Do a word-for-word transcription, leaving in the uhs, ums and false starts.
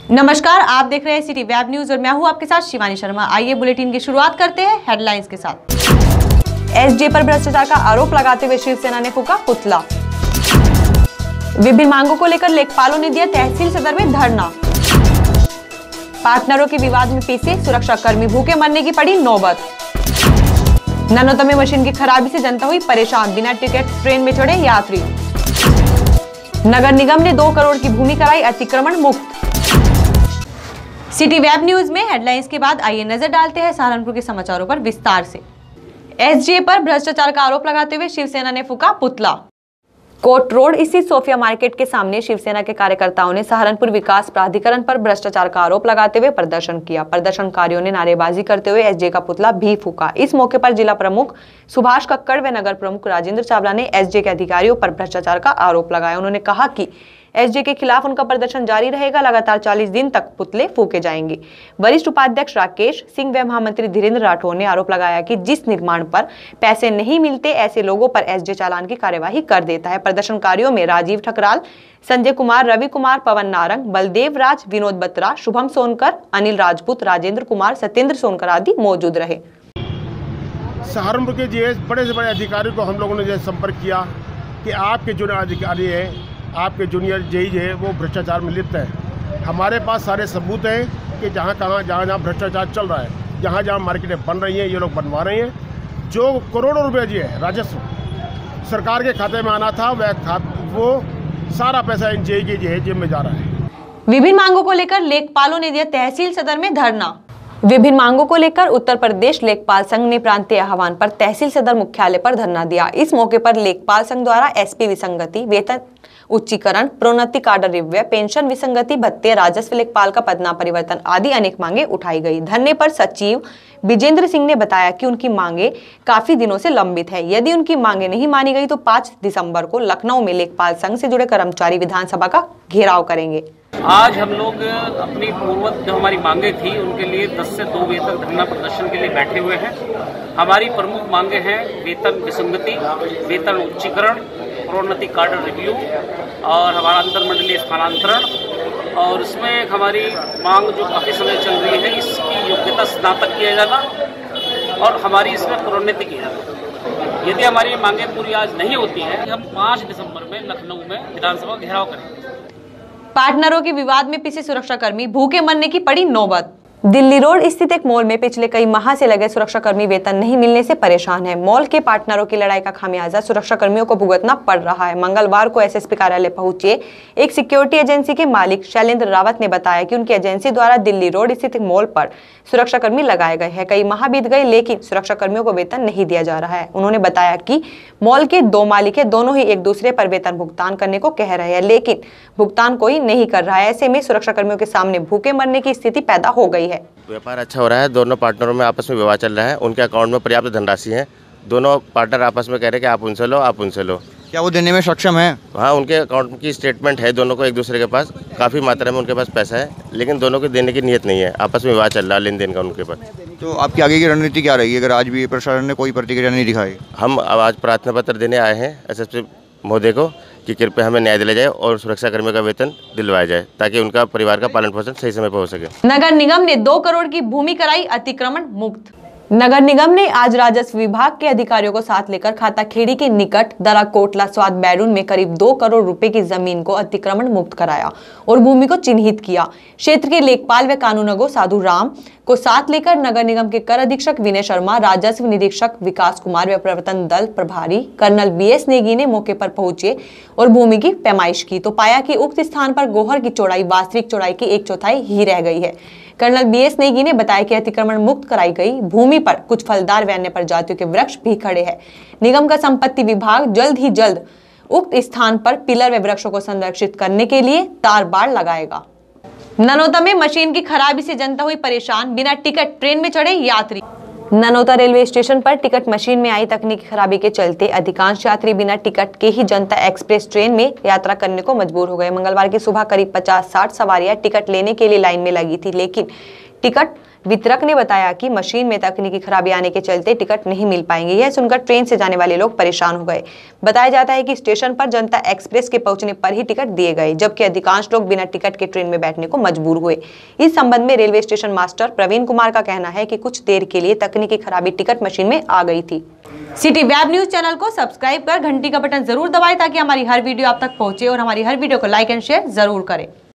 नमस्कार, आप देख रहे हैं सिटी वेब न्यूज और मैं हूं आपके साथ शिवानी शर्मा। आइए बुलेटिन की शुरुआत करते हैं हेडलाइंस के साथ। एसजे पर भ्रष्टाचार का आरोप लगाते हुए शिवसेना ने फूका पुतला। विभिन्न मांगों को लेकर लेखपालों ने दिया तहसील सदर में धरना। पार्टनरों के विवाद में पीछे सुरक्षा कर्मी, भूखे मरने की पड़ी नौबत। ननौता में मशीन की खराबी से जनता हुई परेशान, बिना टिकट ट्रेन में चढ़े यात्री। नगर निगम ने दो करोड़ की भूमि कराई अतिक्रमण मुक्त। सिटी वेब न्यूज में हेडलाइंस के बाद आइए नजर डालते हैं सहारनपुर के समाचारों पर विस्तार से। एसजे पर भ्रष्टाचार का आरोप लगाते हुए शिवसेना ने फूका पुतला। कोट रोड स्थित सोफिया मार्केट के सामने शिवसेना के कार्यकर्ताओं ने सहारनपुर विकास प्राधिकरण पर भ्रष्टाचार का आरोप लगाते हुए प्रदर्शन किया। प्रदर्शनकारियों ने नारेबाजी करते हुए एसजे का पुतला भी फूका। इस मौके पर जिला प्रमुख सुभाष कक्कड़ व नगर प्रमुख राजेंद्र चावला ने एसजे के अधिकारियों पर भ्रष्टाचार का आरोप लगाया। उन्होंने कहा कि एसजे के खिलाफ उनका प्रदर्शन जारी रहेगा। लगातार चालीस दिन तक पुतले फूके जाएंगे। वरिष्ठ उपाध्यक्ष राकेश सिंह व महामंत्री धीरेन्द्र राठौर ने आरोप लगाया कि जिस निर्माण पर पैसे नहीं मिलते ऐसे लोगों पर एसजे चालान की कार्यवाही कर देता है। प्रदर्शनकारियों में राजीव ठकराल, संजय कुमार, रवि कुमार, पवन नारंग, बलदेव राज, विनोद बत्रा, शुभम सोनकर, अनिल राजपूत, राजेंद्र कुमार, सत्येंद्र सोनकर आदि मौजूद रहे। सहारनपुर के जी बड़े से बड़े अधिकारियों को हम लोगों ने जो संपर्क किया कि आपके जो अधिकारी है, आपके जूनियर जेई है, वो भ्रष्टाचार में लिप्त है। हमारे पास सारे सबूत हैं कि जहाँ कहाँ जहाँ जहाँ भ्रष्टाचार चल रहा है, जहाँ जहाँ मार्केटें बन रही हैं, ये लोग बनवा रहे हैं। जो करोड़ों रुपए जी है राजस्व सरकार के खाते में आना था, वह खा वो सारा पैसा इन जेई के जे जेब में जा रहा है। विभिन्न मांगों को लेकर लेखपालों ने दिया तहसील सदर में धरना। विभिन्न मांगों को लेकर उत्तर प्रदेश लेखपाल संघ ने प्रांतीय आह्वान पर तहसील सदर मुख्यालय पर धरना दिया। इस मौके पर लेखपाल संघ द्वारा एसपी विसंगति, वेतन उच्चीकरण, प्रोन्नति कार्ड रिव्यू, पेंशन विसंगति भत्ते, राजस्व लेखपाल का पदनाम परिवर्तन आदि अनेक मांगे उठाई गई। धरने पर सचिव विजेंद्र सिंह ने बताया कि उनकी मांगे काफी दिनों से लंबित है। यदि उनकी मांगे नहीं मानी गई तो पाँच दिसंबर को लखनऊ में लेखपाल संघ से जुड़े कर्मचारी विधानसभा का घेराव करेंगे। आज हम लोग अपनी पूर्वत जो हमारी मांगे थी उनके लिए दस से दो बजे तक धरना प्रदर्शन के लिए बैठे हुए हैं। हमारी प्रमुख मांगे हैं वेतन विसंगति, वेतन उच्चीकरण, प्रोन्नति कार्ड रिव्यू और हमारा अंतरमंडलीय स्थानांतरण। और इसमें एक हमारी मांग जो काफ़ी समय चल रही है, इसकी योग्यता स्नातक किया जाना और हमारी इसमें प्रोन्नति की जाना। यदि हमारी मांगे पूरी आज नहीं होती है, हम पाँच दिसंबर में लखनऊ में विधानसभा घेराव करेंगे। पार्टनरों के विवाद में पीछे सुरक्षाकर्मी, भूखे मरने की पड़ी नौबत। दिल्ली रोड स्थित एक मॉल में पिछले कई माह से लगे सुरक्षाकर्मी वेतन नहीं मिलने से परेशान है। मॉल के पार्टनरों की लड़ाई का खामियाजा सुरक्षाकर्मियों को भुगतना पड़ रहा है। मंगलवार को एसएसपी कार्यालय पहुंचे एक सिक्योरिटी एजेंसी के मालिक शैलेंद्र रावत ने बताया कि उनकी एजेंसी द्वारा दिल्ली रोड स्थित एक मॉल पर सुरक्षाकर्मी लगाए गए हैं। कई माह बीत गए लेकिन सुरक्षाकर्मियों को वेतन नहीं दिया जा रहा है। उन्होंने बताया कि मॉल के दो मालिक है, दोनों ही एक दूसरे पर वेतन भुगतान करने को कह रहे हैं लेकिन भुगतान कोई नहीं कर रहा है। ऐसे में सुरक्षाकर्मियों के सामने भूखे मरने की स्थिति पैदा हो गई है। व्यापार अच्छा हो रहा है, दोनों पार्टनरों में आपस में विवाद चल रहा है। उनके अकाउंट में पर्याप्त धनराशि है। दोनों पार्टनर आपस में कह रहे हैं कि आप उनसे लो, आप उनसे लो। क्या वो देने में सक्षम है? हाँ, उनके अकाउंट की स्टेटमेंट है दोनों को, एक दूसरे के पास काफ़ी मात्रा में उनके पास पैसा है, लेकिन दोनों को देने की नीयत नहीं है। आपस में विवाद चल रहा है लेन देन का उनके पास। तो आपकी आगे की रणनीति क्या रहेगी अगर आज भी प्रशासन ने कोई प्रतिक्रिया नहीं दिखाई? हम आज प्रार्थना पत्र देने आए हैं एसएसपी महोदय को कि कृपया हमें न्याय दिलाया जाए और सुरक्षा कर्मियों का वेतन दिलवाया जाए ताकि उनका परिवार का पालन पोषण सही समय पर हो सके। नगर निगम ने दो करोड़ की भूमि कराई अतिक्रमण मुक्त। नगर निगम ने आज राजस्व विभाग के अधिकारियों को साथ लेकर खाताखेड़ी के निकट दरा कोटला स्वाद बैरून में करीब दो करोड़ रुपए की जमीन को अतिक्रमण मुक्त कराया और भूमि को चिन्हित किया। क्षेत्र के लेखपाल व कानूनगो साधु राम को साथ लेकर नगर निगम के कर अधीक्षक विनय शर्मा, राजस्व निरीक्षक विकास कुमार व प्रवर्तन दल प्रभारी कर्नल बी एस नेगी ने मौके पर पहुंचे और भूमि की पैमाइश की तो पाया कि उक्त स्थान पर गोहर की चौड़ाई वास्तविक चौड़ाई की एक चौथाई ही रह गई है। कर्नल बी एस नेगी ने बताया कि अतिक्रमण मुक्त कराई गई भूमि पर कुछ फलदार व अन्य प्रजातियों के वृक्ष भी खड़े हैं। निगम का संपत्ति विभाग जल्द ही जल्द उक्त स्थान पर पिलर व वृक्षों को संरक्षित करने के लिए तार बाड़ लगाएगा। ननौता में मशीन की खराबी से जनता हुई परेशान, बिना टिकट ट्रेन में चढ़े यात्री। ननौता रेलवे स्टेशन पर टिकट मशीन में आई तकनीकी खराबी के चलते अधिकांश यात्री बिना टिकट के ही जनता एक्सप्रेस ट्रेन में यात्रा करने को मजबूर हो गए। मंगलवार की सुबह करीब पचास साठ सवारियां टिकट लेने के लिए लाइन में लगी थी लेकिन टिकट वितरक ने बताया कि मशीन में तकनीकी खराबी आने के चलते टिकट नहीं मिल पाएंगे। यह सुनकर ट्रेन से जाने वाले लोग परेशान हो गए। बताया जाता है कि स्टेशन पर जनता एक्सप्रेस के पहुंचने पर ही टिकट दिए गए, जबकि अधिकांश लोग बिना टिकट के ट्रेन में बैठने को मजबूर हुए। इस संबंध में railway station master Praveen Kumar का कहना है कि कुछ देर के लिए तकनीकी खराबी टिकट मशीन में आ गई थी। सिटी वेब न्यूज चैनल को सब्सक्राइब कर घंटी का बटन जरूर दबाएं ताकि हमारी हर वीडियो आप तक पहुंचे और हमारी हर वीडियो को लाइक एंड शेयर जरूर करें।